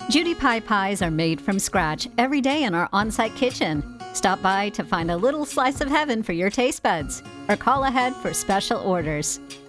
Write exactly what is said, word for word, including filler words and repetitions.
JudyPie pies are made from scratch every day in our on-site kitchen. Stop by to find a little slice of heaven for your taste buds, or call ahead for special orders.